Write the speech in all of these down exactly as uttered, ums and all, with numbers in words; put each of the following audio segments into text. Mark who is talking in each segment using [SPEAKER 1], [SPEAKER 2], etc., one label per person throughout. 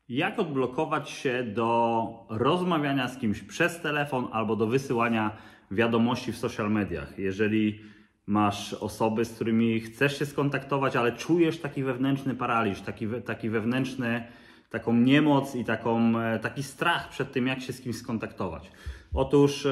[SPEAKER 1] Jak odblokować się do rozmawiania z kimś przez telefon albo do wysyłania wiadomości w social mediach? Jeżeli masz osoby, z którymi chcesz się skontaktować, ale czujesz taki wewnętrzny paraliż, taki, taki wewnętrzny, taką niemoc i taką, taki strach przed tym, jak się z kimś skontaktować. Otóż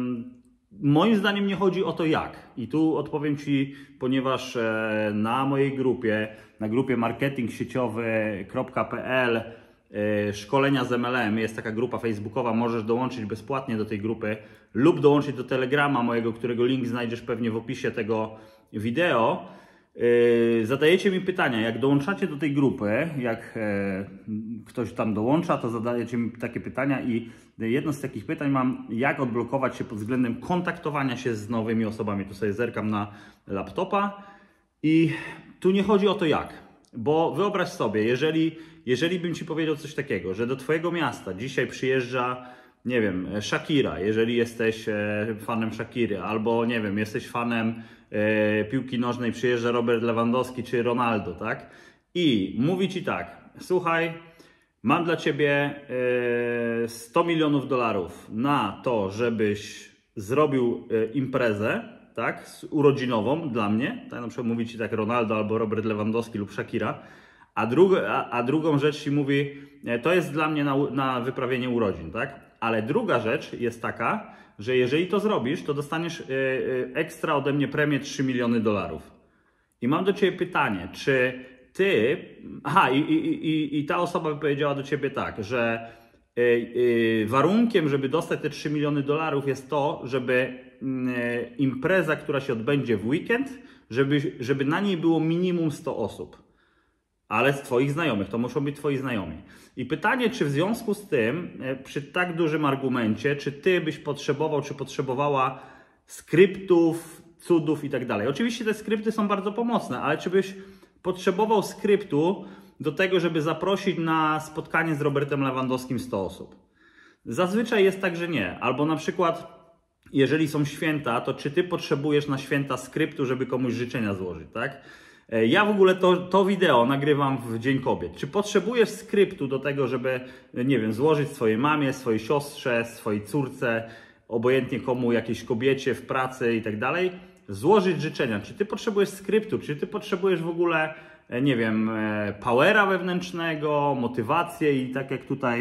[SPEAKER 1] moim zdaniem nie chodzi o to jak. I tu odpowiem Ci, ponieważ na mojej grupie, na grupie marketing sieciowy kropka p l szkolenia z M L M, jest taka grupa facebookowa, możesz dołączyć bezpłatnie do tej grupy lub dołączyć do Telegrama mojego, którego link znajdziesz pewnie w opisie tego wideo. Zadajecie mi pytania, jak dołączacie do tej grupy, jak ktoś tam dołącza, to zadajecie mi takie pytania i jedno z takich pytań mam, jak odblokować się pod względem kontaktowania się z nowymi osobami. Tu sobie zerkam na laptopa i tu nie chodzi o to jak, bo wyobraź sobie, jeżeli, jeżeli bym Ci powiedział coś takiego, że do Twojego miasta dzisiaj przyjeżdża, nie wiem, Shakira, jeżeli jesteś fanem Shakiry, albo nie wiem, jesteś fanem e, piłki nożnej, przyjeżdża Robert Lewandowski czy Ronaldo, tak? I mówi Ci tak, słuchaj, mam dla Ciebie e, sto milionów dolarów na to, żebyś zrobił e, imprezę, tak, urodzinową dla mnie, tak, na przykład mówi Ci tak Ronaldo albo Robert Lewandowski lub Shakira, a, drug, a, a drugą rzecz Ci mówi, e, to jest dla mnie na, na wyprawienie urodzin, tak? Ale druga rzecz jest taka, że jeżeli to zrobisz, to dostaniesz ekstra ode mnie premię trzy miliony dolarów. I mam do Ciebie pytanie, czy Ty... Aha, i, i, i, i ta osoba by powiedziała do Ciebie tak, że warunkiem, żeby dostać te trzy miliony dolarów jest to, żeby impreza, która się odbędzie w weekend, żeby, żeby na niej było minimum sto osób. Ale z Twoich znajomych, to muszą być Twoi znajomi. I pytanie, czy w związku z tym, przy tak dużym argumencie, czy Ty byś potrzebował, czy potrzebowała skryptów, cudów i tak dalej. Oczywiście te skrypty są bardzo pomocne, ale czy byś potrzebował skryptu do tego, żeby zaprosić na spotkanie z Robertem Lewandowskim sto osób? Zazwyczaj jest tak, że nie. Albo na przykład, jeżeli są święta, to czy Ty potrzebujesz na święta skryptu, żeby komuś życzenia złożyć, tak? Ja w ogóle to, to wideo nagrywam w Dzień Kobiet. Czy potrzebujesz skryptu do tego, żeby, nie wiem, złożyć swojej mamie, swojej siostrze, swojej córce, obojętnie komu, jakiejś kobiecie w pracy i tak dalej, złożyć życzenia? Czy ty potrzebujesz skryptu? Czy ty potrzebujesz w ogóle, nie wiem, powera wewnętrznego, motywację i tak jak tutaj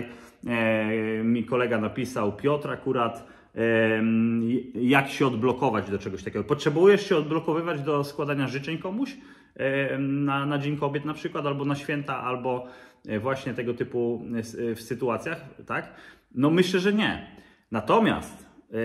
[SPEAKER 1] e, mi kolega napisał, Piotr akurat, e, jak się odblokować do czegoś takiego? Potrzebujesz się odblokowywać do składania życzeń komuś? Na, na Dzień Kobiet na przykład, albo na święta, albo właśnie tego typu w sytuacjach, tak? No myślę, że nie. Natomiast yy,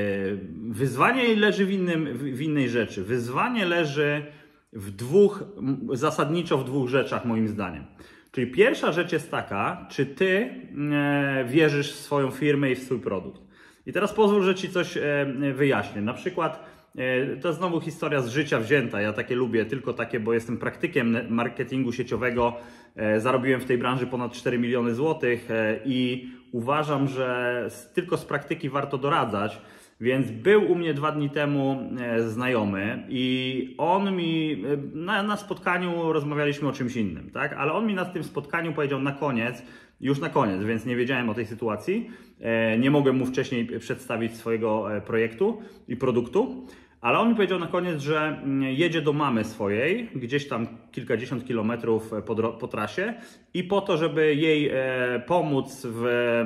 [SPEAKER 1] wyzwanie leży w, innym, w innej rzeczy. Wyzwanie leży w dwóch, zasadniczo w dwóch rzeczach moim zdaniem. Czyli pierwsza rzecz jest taka, czy ty yy, wierzysz w swoją firmę i w swój produkt. I teraz pozwól, że ci coś yy, wyjaśnię. Na przykład to jest znowu historia z życia wzięta. Ja takie lubię, tylko takie, bo jestem praktykiem marketingu sieciowego. Zarobiłem w tej branży ponad cztery miliony złotych i uważam, że tylko z praktyki warto doradzać. Więc był u mnie dwa dni temu znajomy i on mi, na, na spotkaniu rozmawialiśmy o czymś innym, tak? Ale on mi na tym spotkaniu powiedział na koniec, już na koniec, więc nie wiedziałem o tej sytuacji, nie mogłem mu wcześniej przedstawić swojego projektu i produktu, ale on mi powiedział na koniec, że jedzie do mamy swojej, gdzieś tam kilkadziesiąt kilometrów po, po trasie i po to, żeby jej pomóc w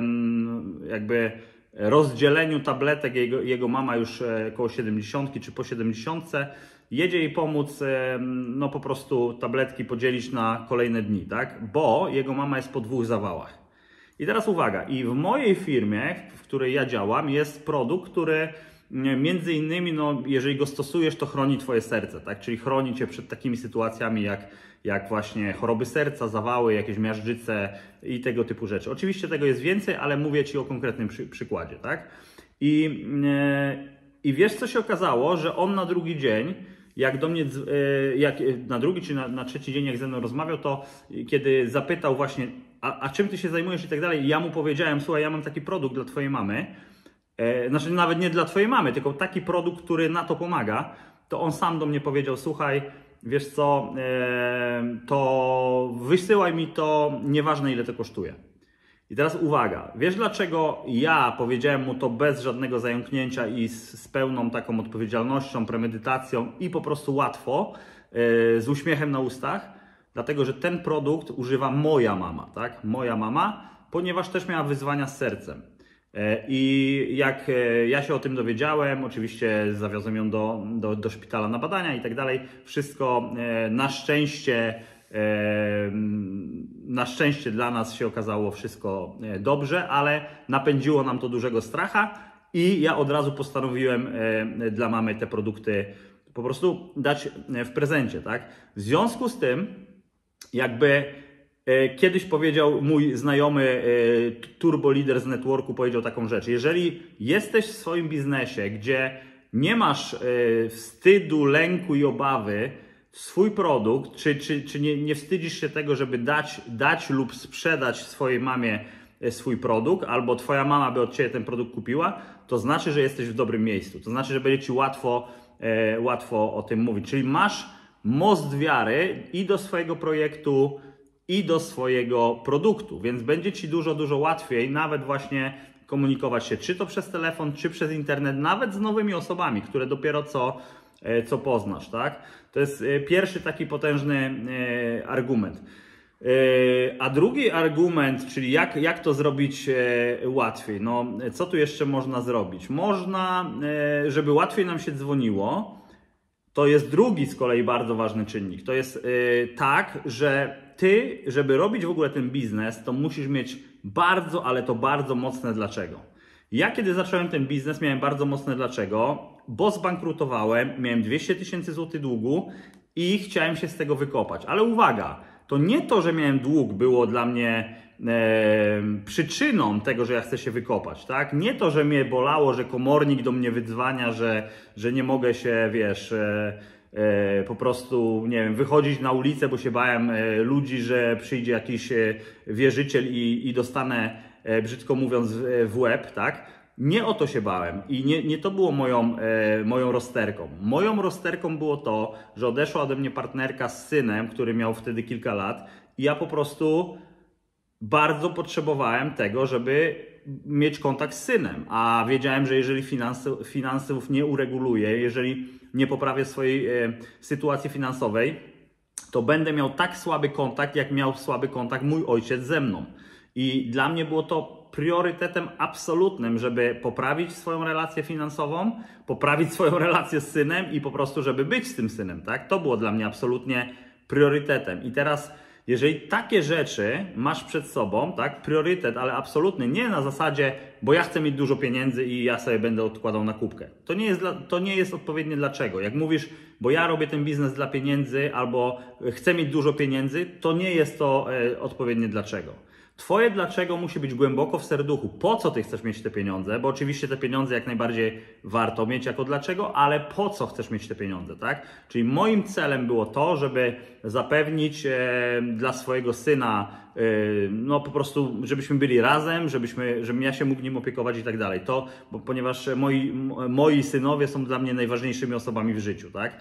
[SPEAKER 1] jakby rozdzieleniu tabletek, jego, jego mama już około siedemdziesiątki czy po siedemdziesiątce, jedzie jej pomóc, no po prostu tabletki podzielić na kolejne dni, tak? Bo jego mama jest po dwóch zawałach. I teraz uwaga, i w mojej firmie, w której ja działam, jest produkt, który między innymi, no, jeżeli go stosujesz, to chroni Twoje serce, tak? Czyli chroni Cię przed takimi sytuacjami jak, jak właśnie choroby serca, zawały, jakieś miażdżyce i tego typu rzeczy. Oczywiście tego jest więcej, ale mówię Ci o konkretnym przy, przykładzie, tak? I, yy, I wiesz, co się okazało, że on na drugi dzień, jak do mnie, jak na drugi czy na, na trzeci dzień, jak ze mną rozmawiał, to kiedy zapytał właśnie, a, a czym Ty się zajmujesz i tak dalej, ja mu powiedziałem, słuchaj, ja mam taki produkt dla Twojej mamy, e, znaczy nawet nie dla Twojej mamy, tylko taki produkt, który na to pomaga, to on sam do mnie powiedział, słuchaj, wiesz co, to wysyłaj mi to, nieważne ile to kosztuje. I teraz uwaga, wiesz dlaczego ja powiedziałem mu to bez żadnego zająknięcia i z, z pełną taką odpowiedzialnością, premedytacją i po prostu łatwo, z uśmiechem na ustach? Dlatego, że ten produkt używa moja mama, tak? Moja mama, ponieważ też miała wyzwania z sercem. I jak ja się o tym dowiedziałem, oczywiście zawiozłem ją do, do, do szpitala na badania i tak dalej. Wszystko na szczęście, na szczęście dla nas się okazało wszystko dobrze, ale napędziło nam to dużego stracha i ja od razu postanowiłem dla mamy te produkty po prostu dać w prezencie, tak? W związku z tym, jakby kiedyś powiedział mój znajomy turbo lider z networku, powiedział taką rzecz: jeżeli jesteś w swoim biznesie, gdzie nie masz wstydu, lęku i obawy w swój produkt, czy, czy, czy nie, nie wstydzisz się tego, żeby dać, dać lub sprzedać swojej mamie swój produkt, albo twoja mama by od ciebie ten produkt kupiła, to znaczy, że jesteś w dobrym miejscu. To znaczy, że będzie ci łatwo, łatwo o tym mówić. Czyli masz most wiary i do swojego projektu, i do swojego produktu, więc będzie ci dużo, dużo łatwiej nawet właśnie komunikować się, czy to przez telefon, czy przez internet, nawet z nowymi osobami, które dopiero co, co poznasz, tak? To jest pierwszy taki potężny argument. A drugi argument, czyli jak, jak to zrobić łatwiej? No, co tu jeszcze można zrobić? Można, żeby łatwiej nam się dzwoniło, to jest drugi z kolei bardzo ważny czynnik. To jest tak, że ty, żeby robić w ogóle ten biznes, to musisz mieć bardzo, ale to bardzo mocne dlaczego. Ja kiedy zacząłem ten biznes, miałem bardzo mocne dlaczego, bo zbankrutowałem, miałem dwieście tysięcy złotych długu i chciałem się z tego wykopać. Ale uwaga, to nie to, że miałem dług, było dla mnie e, przyczyną tego, że ja chcę się wykopać, tak? Nie to, że mnie bolało, że komornik do mnie wydzwania, że, że nie mogę się, wiesz... E, po prostu, nie wiem, wychodzić na ulicę, bo się bałem ludzi, że przyjdzie jakiś wierzyciel i, i dostanę, brzydko mówiąc, w łeb, tak? Nie o to się bałem i nie, nie to było moją, moją rozterką. Moją rozterką było to, że odeszła ode mnie partnerka z synem, który miał wtedy kilka lat i ja po prostu bardzo potrzebowałem tego, żeby mieć kontakt z synem, a wiedziałem, że jeżeli finanse, finansów nie ureguluję, jeżeli nie poprawię swojej e, sytuacji finansowej, to będę miał tak słaby kontakt, jak miał słaby kontakt mój ojciec ze mną. I dla mnie było to priorytetem absolutnym, żeby poprawić swoją relację finansową, poprawić swoją relację z synem i po prostu, żeby być z tym synem, tak? To było dla mnie absolutnie priorytetem. I teraz jeżeli takie rzeczy masz przed sobą, tak, priorytet, ale absolutny, nie na zasadzie, bo ja chcę mieć dużo pieniędzy i ja sobie będę odkładał na kubkę. To nie jest, dla, to nie jest odpowiednie dlaczego. Jak mówisz, bo ja robię ten biznes dla pieniędzy albo chcę mieć dużo pieniędzy, to nie jest to e, odpowiednie dlaczego. Twoje dlaczego musi być głęboko w serduchu. Po co ty chcesz mieć te pieniądze? Bo oczywiście te pieniądze jak najbardziej warto mieć jako dlaczego, ale po co chcesz mieć te pieniądze, tak? Czyli moim celem było to, żeby zapewnić e, dla swojego syna, e, no po prostu, żebyśmy byli razem, żebyśmy, żebym ja się mógł nim opiekować i tak dalej. To, bo, ponieważ moi, moi synowie są dla mnie najważniejszymi osobami w życiu, tak?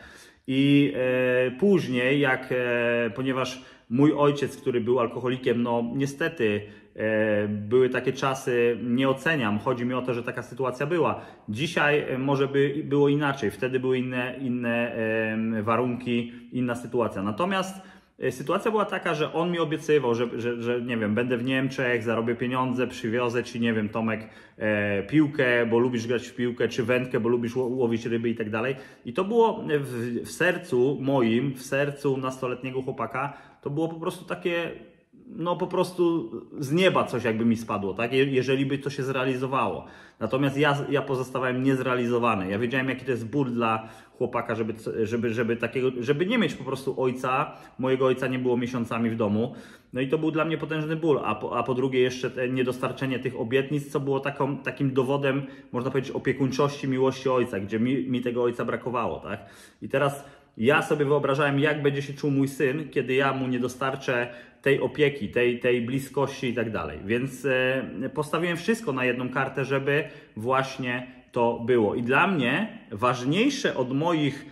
[SPEAKER 1] I e, później, jak, e, ponieważ mój ojciec, który był alkoholikiem, no niestety e, były takie czasy, nie oceniam, chodzi mi o to, że taka sytuacja była. Dzisiaj może by było inaczej, wtedy były inne, inne e, warunki, inna sytuacja. Natomiast e, sytuacja była taka, że on mi obiecywał, że, że, że nie wiem, będę w Niemczech, zarobię pieniądze, przywiozę ci, nie wiem, Tomek, e, piłkę, bo lubisz grać w piłkę, czy wędkę, bo lubisz łowić ryby i tak dalej. I to było w, w sercu moim, w sercu nastoletniego chłopaka, to było po prostu takie, no po prostu z nieba coś jakby mi spadło, tak? Jeżeli by to się zrealizowało. Natomiast ja, ja pozostawałem niezrealizowany. Ja wiedziałem, jaki to jest ból dla chłopaka, żeby, żeby, żeby, takiego, żeby nie mieć po prostu ojca. Mojego ojca nie było miesiącami w domu. No i to był dla mnie potężny ból. A po, a po drugie jeszcze te niedostarczenie tych obietnic, co było taką, takim dowodem, można powiedzieć, opiekuńczości, miłości ojca, gdzie mi, mi tego ojca brakowało, tak? I teraz ja sobie wyobrażałem, jak będzie się czuł mój syn, kiedy ja mu nie dostarczę tej opieki, tej, tej bliskości i tak dalej. Więc e, postawiłem wszystko na jedną kartę, żeby właśnie to było. I dla mnie ważniejsze od moich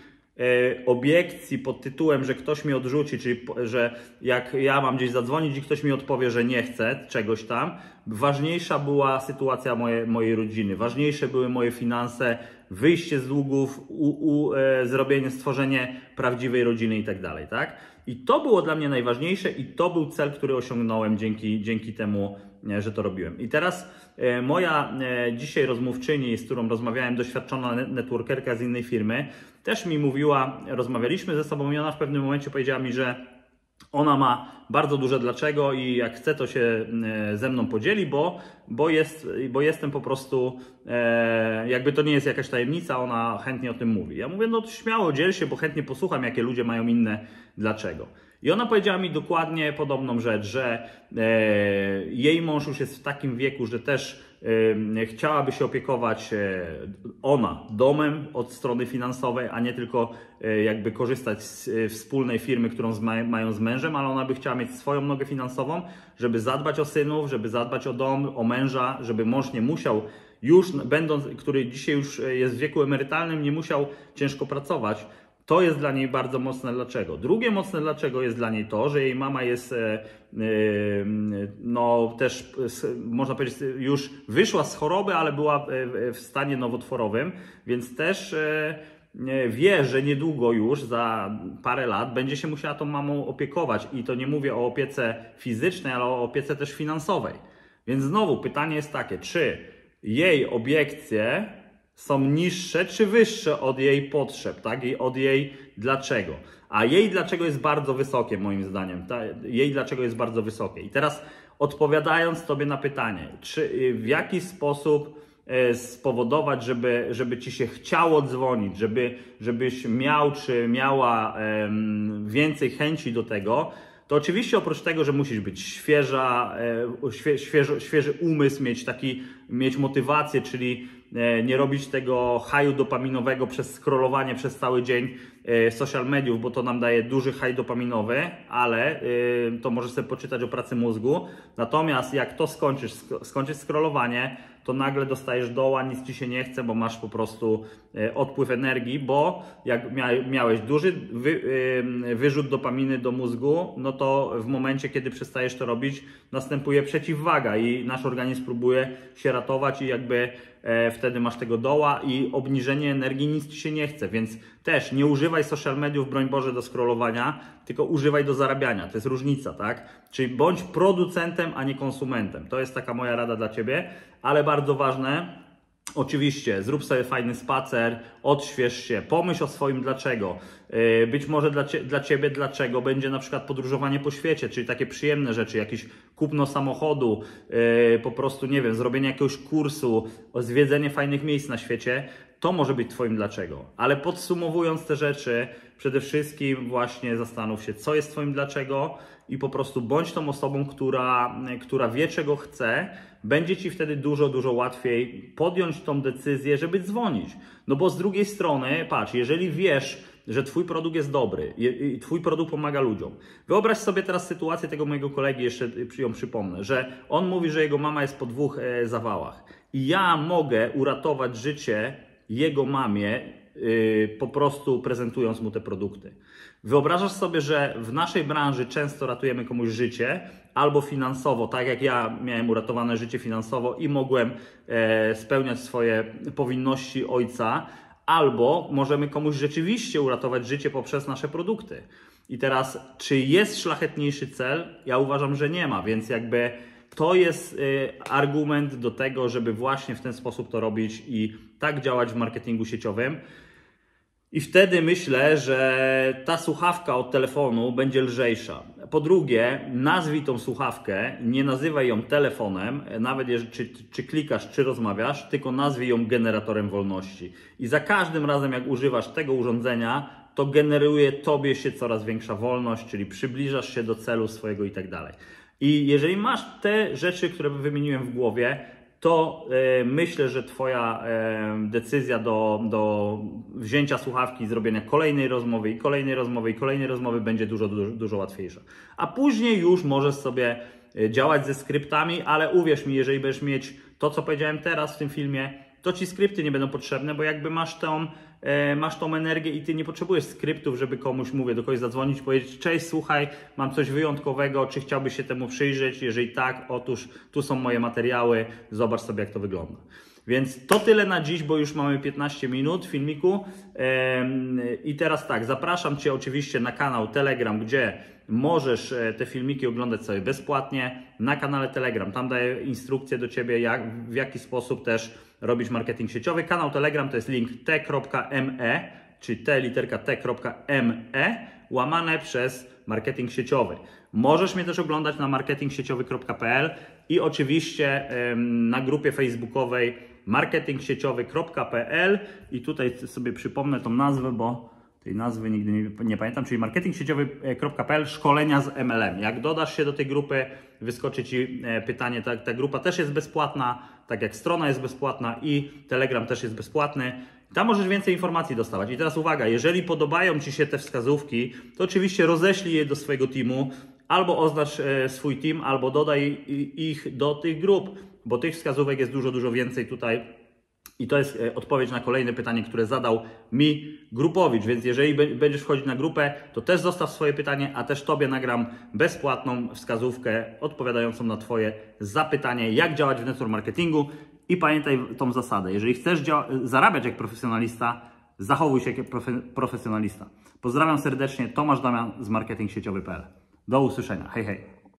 [SPEAKER 1] obiekcji pod tytułem, że ktoś mnie odrzuci, czyli że jak ja mam gdzieś zadzwonić i ktoś mi odpowie, że nie chce czegoś tam, ważniejsza była sytuacja moje, mojej rodziny, ważniejsze były moje finanse, wyjście z długów, u, u, e, zrobienie, stworzenie prawdziwej rodziny i tak dalej, tak? I to było dla mnie najważniejsze i to był cel, który osiągnąłem dzięki, dzięki temu, że to robiłem. I teraz e, moja e, dzisiaj rozmówczyni, z którą rozmawiałem, doświadczona networkerka z innej firmy, też mi mówiła, rozmawialiśmy ze sobą i ona w pewnym momencie powiedziała mi, że ona ma bardzo duże dlaczego i jak chce, to się ze mną podzieli, bo, bo, jest, bo jestem po prostu, e, jakby to nie jest jakaś tajemnica, ona chętnie o tym mówi. Ja mówię, no to śmiało, dziel się, bo chętnie posłucham, jakie ludzie mają inne dlaczego. I ona powiedziała mi dokładnie podobną rzecz, że e, jej mąż już jest w takim wieku, że też e, chciałaby się opiekować e, ona domem od strony finansowej, a nie tylko e, jakby korzystać z e, wspólnej firmy, którą z, ma, mają z mężem, ale ona by chciała mieć swoją nogę finansową, żeby zadbać o synów, żeby zadbać o dom, o męża, żeby mąż nie musiał już, będąc, który dzisiaj już jest w wieku emerytalnym, nie musiał ciężko pracować. To jest dla niej bardzo mocne dlaczego. Drugie mocne dlaczego jest dla niej to, że jej mama jest no też można powiedzieć już wyszła z choroby, ale była w stanie nowotworowym, więc też wie, że niedługo już za parę lat będzie się musiała tą mamą opiekować i to nie mówię o opiece fizycznej, ale o opiece też finansowej. Więc znowu pytanie jest takie, czy jej obiekcje są niższe czy wyższe od jej potrzeb, tak? I od jej dlaczego. A jej dlaczego jest bardzo wysokie, moim zdaniem. Ta, jej dlaczego jest bardzo wysokie. I teraz odpowiadając Tobie na pytanie, czy w jaki sposób e, spowodować, żeby, żeby Ci się chciało dzwonić, żeby, żebyś miał czy miała e, więcej chęci do tego, to oczywiście oprócz tego, że musisz być świeża, e, świe, świeżo, świeży umysł, mieć taki, mieć motywację, czyli nie robić tego haju dopaminowego przez scrollowanie przez cały dzień social mediów, bo to nam daje duży haj dopaminowy, ale to możesz sobie poczytać o pracy mózgu. Natomiast jak to skończysz, skończysz scrollowanie, to nagle dostajesz doła, nic Ci się nie chce, bo masz po prostu odpływ energii, bo jak miałeś duży wy, wyrzut dopaminy do mózgu, no to w momencie, kiedy przestajesz to robić, następuje przeciwwaga i nasz organizm próbuje się ratować i jakby wtedy masz tego doła i obniżenie energii, nic Ci się nie chce, więc też nie używaj social mediów, broń Boże, do scrollowania, tylko używaj do zarabiania, to jest różnica, tak? Czyli bądź producentem, a nie konsumentem. To jest taka moja rada dla Ciebie, ale bardzo ważne, oczywiście zrób sobie fajny spacer, odśwież się, pomyśl o swoim dlaczego. Być może dla, cie, dla Ciebie dlaczego będzie na przykład podróżowanie po świecie, czyli takie przyjemne rzeczy, jakieś kupno samochodu, po prostu, nie wiem, zrobienie jakiegoś kursu, zwiedzenie fajnych miejsc na świecie. To może być Twoim dlaczego. Ale podsumowując te rzeczy, przede wszystkim właśnie zastanów się, co jest Twoim dlaczego i po prostu bądź tą osobą, która, która wie, czego chce. Będzie Ci wtedy dużo, dużo łatwiej podjąć tą decyzję, żeby dzwonić. No bo z drugiej strony, patrz, jeżeli wiesz, że Twój produkt jest dobry i Twój produkt pomaga ludziom. Wyobraź sobie teraz sytuację tego mojego kolegi, jeszcze ją przypomnę, że on mówi, że jego mama jest po dwóch e, zawałach i ja mogę uratować życie jego mamie yy, po prostu prezentując mu te produkty. Wyobrażasz sobie, że w naszej branży często ratujemy komuś życie albo finansowo, tak jak ja miałem uratowane życie finansowo i mogłem e, spełniać swoje powinności ojca, albo możemy komuś rzeczywiście uratować życie poprzez nasze produkty. I teraz, czy jest szlachetniejszy cel? Ja uważam, że nie ma, więc jakby to jest y, argument do tego, żeby właśnie w ten sposób to robić i tak działać w marketingu sieciowym. I wtedy myślę, że ta słuchawka od telefonu będzie lżejsza. Po drugie, nazwij tą słuchawkę, nie nazywaj ją telefonem, nawet jeżeli, czy, czy klikasz, czy rozmawiasz, tylko nazwij ją generatorem wolności. I za każdym razem, jak używasz tego urządzenia, to generuje Tobie się coraz większa wolność, czyli przybliżasz się do celu swojego i tak dalej. I jeżeli masz te rzeczy, które wymieniłem w głowie, to e, myślę, że Twoja e, decyzja do, do wzięcia słuchawki i zrobienia kolejnej rozmowy i kolejnej rozmowy i kolejnej rozmowy będzie dużo, dużo, dużo łatwiejsza. A później już możesz sobie działać ze skryptami, ale uwierz mi, jeżeli będziesz mieć to, co powiedziałem teraz w tym filmie, to Ci skrypty nie będą potrzebne, bo jakby masz tą, e, masz tą energię i ty nie potrzebujesz skryptów, żeby komuś, mówię, do kogoś zadzwonić i powiedzieć: cześć, słuchaj, mam coś wyjątkowego, czy chciałbyś się temu przyjrzeć? Jeżeli tak, otóż tu są moje materiały, zobacz sobie, jak to wygląda. Więc to tyle na dziś, bo już mamy piętnaście minut filmiku. I teraz tak, zapraszam Cię oczywiście na kanał Telegram, gdzie możesz te filmiki oglądać sobie bezpłatnie. Na kanale Telegram, tam daję instrukcje do Ciebie, jak, w jaki sposób też robić marketing sieciowy. Kanał Telegram to jest link t.me, czyli t literka t.me, łamane przez marketing sieciowy. Możesz mnie też oglądać na marketing sieciowy kropka p l i oczywiście ym, na grupie facebookowej marketing sieciowy kropka p l i tutaj sobie przypomnę tą nazwę, bo tej nazwy nigdy nie, nie pamiętam, czyli marketing sieciowy kropka p l szkolenia z M L M. Jak dodasz się do tej grupy, wyskoczy Ci pytanie, ta, ta grupa też jest bezpłatna, tak jak strona jest bezpłatna i Telegram też jest bezpłatny. Tam możesz więcej informacji dostawać. I teraz uwaga, jeżeli podobają Ci się te wskazówki, to oczywiście roześlij je do swojego teamu, albo oznacz swój team, albo dodaj ich do tych grup, bo tych wskazówek jest dużo, dużo więcej tutaj. I to jest odpowiedź na kolejne pytanie, które zadał mi grupowicz, więc jeżeli będziesz wchodzić na grupę, to też zostaw swoje pytanie, a też Tobie nagram bezpłatną wskazówkę odpowiadającą na Twoje zapytanie, jak działać w network marketingu. I pamiętaj tą zasadę, jeżeli chcesz zarabiać jak profesjonalista, zachowuj się jak profesjonalista. Pozdrawiam serdecznie, Tomasz Damian z marketing sieciowy kropka p l. Do usłyszenia, hej hej.